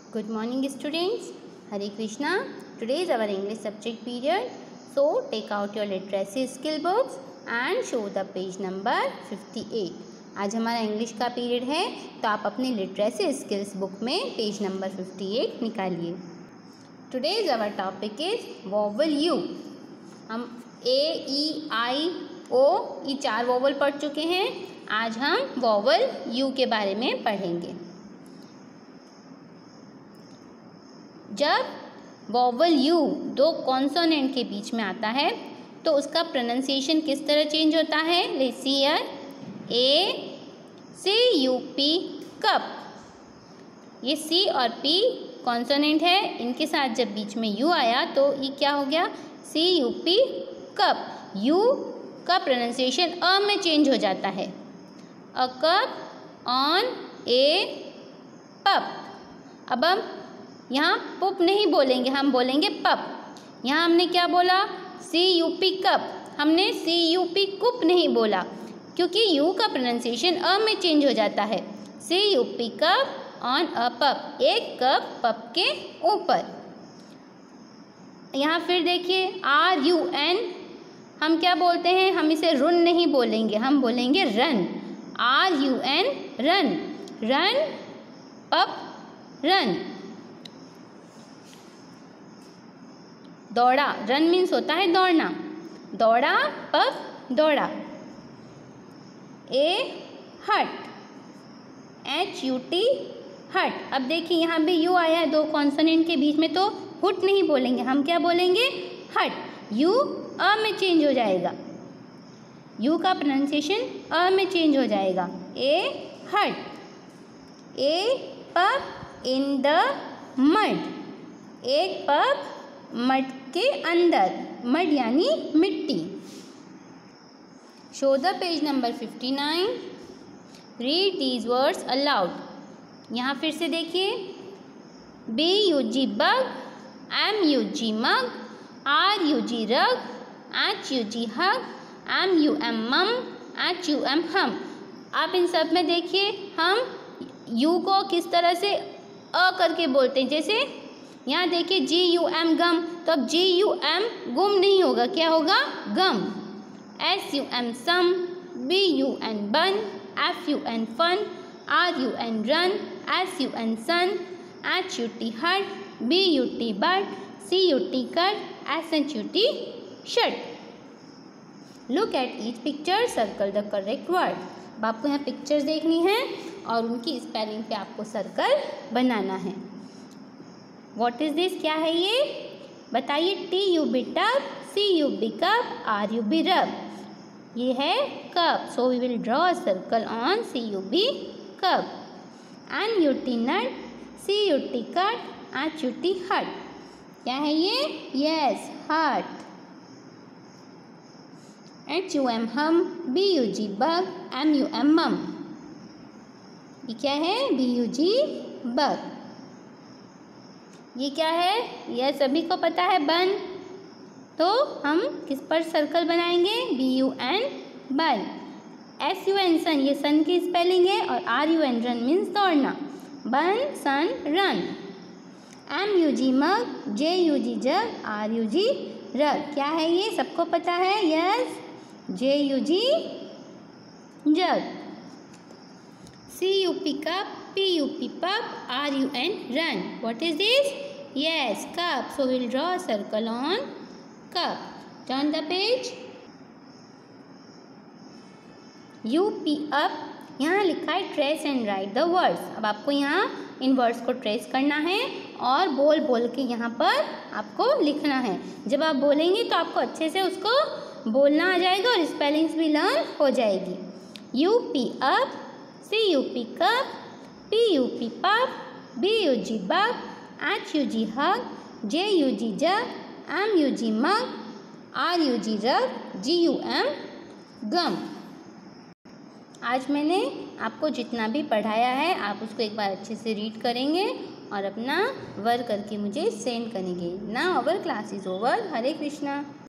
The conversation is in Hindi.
Good morning students. Hare Krishna. Today is our English subject period. So take out your literacy skill books and show the page number 58. आज हमारा इंग्लिश का पीरियड है तो आप अपनी लिटरेसी स्किल्स बुक में पेज नंबर 58 निकालिए. Today's our topic is vowel U. हम A, E, I, O ये 4 वोवल पढ़ चुके हैं. आज हम वोवल U के बारे में पढ़ेंगे. जब वोवल यू दो कॉन्सोनेंट के बीच में आता है तो उसका प्रोनाउंसिएशन किस तरह चेंज होता है. Let's see here. A C U P cup. ये सी और पी कॉन्सोनेंट है, इनके साथ जब बीच में यू आया तो ये क्या हो गया. C U P cup. U का प्रोनाउंसिएशन अ में चेंज हो जाता है. अ कप ऑन ए पप. अब हम यहाँ पुप नहीं बोलेंगे, हम बोलेंगे पप. यहाँ हमने क्या बोला. C U P cup. हमने सी यू पी कुप नहीं बोला क्योंकि यू का प्रोनाउंसिएशन अ में चेंज हो जाता है. C U P cup on a pup. एक कप पप के ऊपर. यहाँ फिर देखिए आर यू एन. हम क्या बोलते हैं, हम इसे रुन नहीं बोलेंगे, हम बोलेंगे run. R U N run. Run pup run. दौड़ा. रन मीन्स होता है दौड़ना. दौड़ा पप दौड़ा. ए हट. एच यू टी हट. अब देखिए यहाँ भी यू आया है दो कॉन्सोनेंट के बीच में तो हुट नहीं बोलेंगे, हम क्या बोलेंगे हट. यू अ में चेंज हो जाएगा. यू का प्रोनाउंसिएशन अ में चेंज हो जाएगा. ए हट. ए पप इन द मड. एक पप मड के अंदर. मड यानी मिट्टी. Show the page number 59. Read these words aloud. यहाँ फिर से देखिए. B U G bug. M U G mug. R U G rug. H U G hug. M U M mum. H U M hum. आप इन सब में देखिए हम यू को किस तरह से अ करके बोलते हैं. जैसे यहाँ देखिए जी यू एम गम, तो अब जी यू एम गुम नहीं होगा, क्या होगा gum. S U M sum. B U N bun. F U N fun. R U N run. S U N sun. H U T hut. B U T but. C U T cut. S H U T shut. Look at each picture. Circle the correct word. अब आपको यहाँ पिक्चर्स देखनी है और उनकी स्पेलिंग पे आपको सर्कल बनाना है. वॉट इज दिस, क्या है ये बताइए. T U B tub. C U B cub. R U B rub. ये है cup. So we will draw a circle on C U B cup. N U T nut. C U T cut. H U T hut. क्या है ये. Yes hut. H U M hum. B U G bug. M U M mum. ये क्या है. B U G bug. ये क्या है, यह सभी को पता है बन. तो हम किस पर सर्कल बनाएंगे. B U N bun. S U N sun, ये सन की स्पेलिंग है. और R U N run means दौड़ना. Bun sun run. M U G mug. J U G jug. R U G rug. क्या है ये, सबको पता है. Yes J U G jug. C U P cup. P U P pup. R U N run. What is this? Yes, cup. So we will draw a circle on cup. Turn the page. U P up. यहाँ लिखा है trace and write the words. अब आपको यहाँ इन वर्ड्स को ट्रेस करना है और बोल बोल के यहाँ पर आपको लिखना है. जब आप बोलेंगे तो आपको अच्छे से उसको बोलना आ जाएगा और स्पेलिंग्स भी लर्न हो जाएगी. U P up. C U P cup. P U P pup. B U G bug. H U G hug. J U G jug. M U G mug. R U G rug. G U M gum. आज मैंने आपको जितना भी पढ़ाया है आप उसको एक बार अच्छे से रीड करेंगे और अपना वर्क करके मुझे सेंड करेंगे. Now our class is over. Hare Krishna.